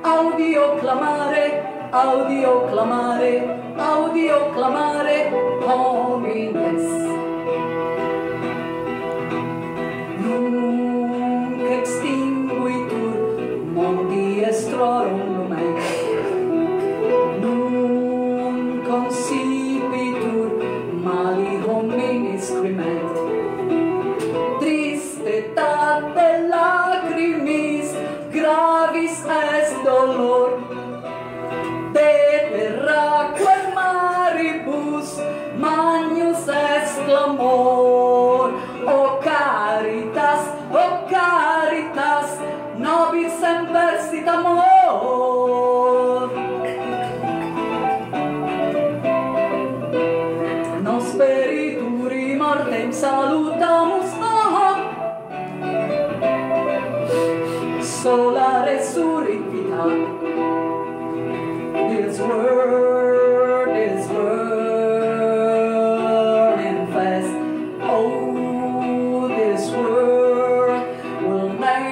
audio clamare, homines. Nunc extinguitur mondi estrorum lumen, nunc consipitur mali hominis criment. Tristetate lacrimis, gravis est dolor, terraque maribus, magnus est clamor. O caritas, nobis semper sit amor. Nos perituri mortem salutamus, sola resurrecvita. This word manifest. Oh, this word will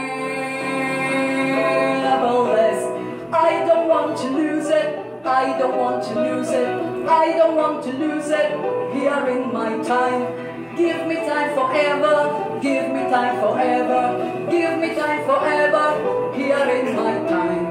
never last. I don't want to lose it. I don't want to lose it. I don't want to lose it. Here in my time. Give me time forever. Give me time forever. Give me time forever. Here in my time.